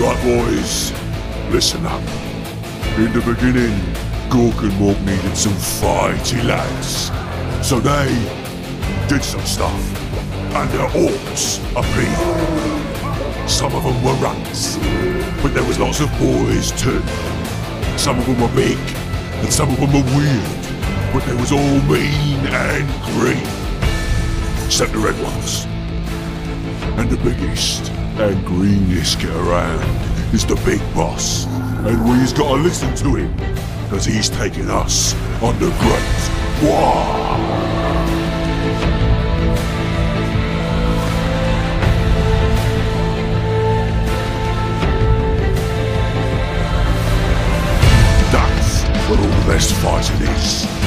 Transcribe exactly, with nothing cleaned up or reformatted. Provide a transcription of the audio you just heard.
Right boys, listen up. In the beginning, Gork and Mork needed some fighty lads. So they did some stuff, and their orcs appeared. Some of them were runts, but there was lots of boys too. Some of them were big, and some of them were weird, but they was all mean and green. Except the red ones. And the biggest and greenest get around is the big boss. And we's gotta listen to him, cause he's taking us on the great war. That's where all the best fighting is.